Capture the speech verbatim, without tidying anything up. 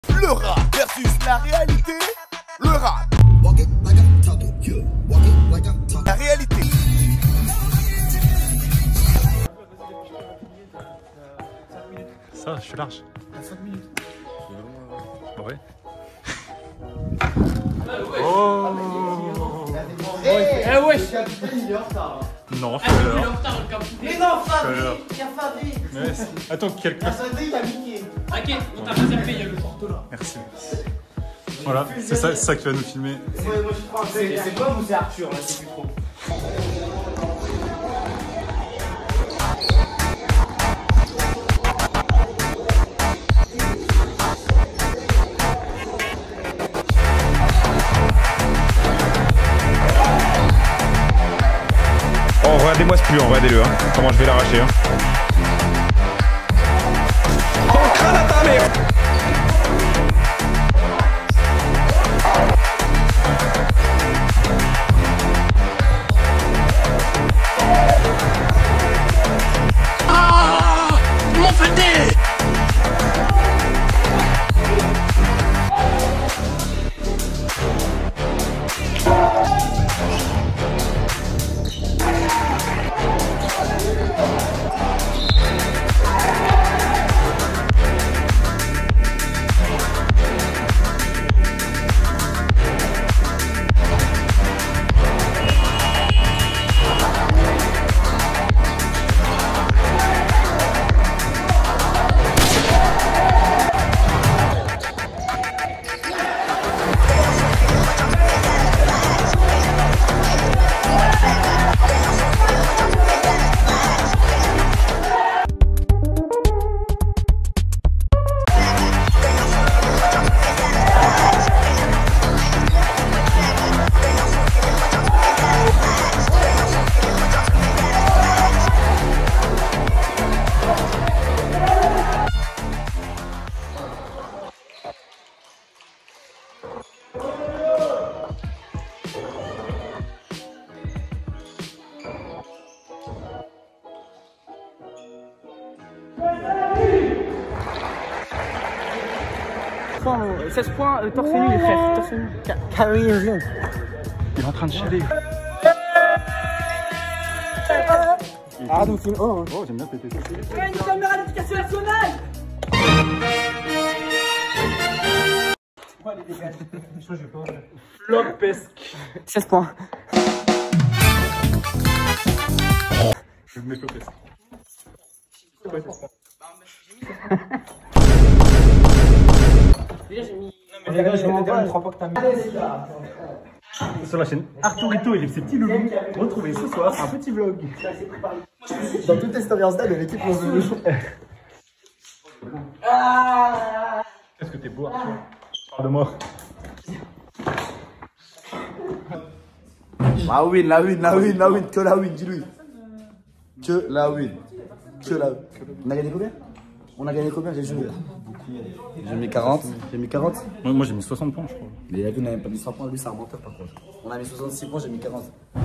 Le rap versus la réalité. Le rap. La réalité. Ça, je suis large. cinq minutes. Ouais. Oh. Eh wesh. Non, je suis à l'heure. Mais non, Je suis à l'heure. il y a Fabri. Mais c'est- Attends, quelqu'un. Fabri, il a niqué. Ok, on t'a pas zappé, il y a le porte là. Merci. Voilà, c'est ça, c'est ça qui va nous filmer. C'est toi ou c'est Arthur là, c'est plus trop. Oh, regardez-moi ce plus, regardez-le, hein. Comment je vais l'arracher, hein. Ton crâne à ta mère. Ah, mon fêté. seize points, euh, torse nu les frères, torse nu. Carré jaune. Il est en train de chialer. Ah donc c'est une oh. Oh, j'aime bien péter ça. Une caméra d'éducation nationale. Allez dégage. Je vais pas. Flopesque. seize points. Je me mets flopesque. Déjà j'ai mis. Non mais les gars, je vais pas trois fois que t'as mis. Allez les gars. Sur la chaîne Arturito et ses petits loulous, retrouvez ce soir un petit vlog. Dans toutes les stories Insta de l'équipe on se Ah. Qu'est-ce que t'es beau, Arthur. Parle de moi. La win, la win, la win, la win, que la win, dis-lui. Que la win. Que la win. On a gagné combien? On a gagné combien? J'ai joué. J'ai mis quarante. J'ai mis quarante. Moi, moi j'ai mis soixante points, je crois. Mais il a vu, on n'avait pas mis cent points. Lui, c'est un menteur par contre. On a mis soixante-six points, j'ai mis quarante.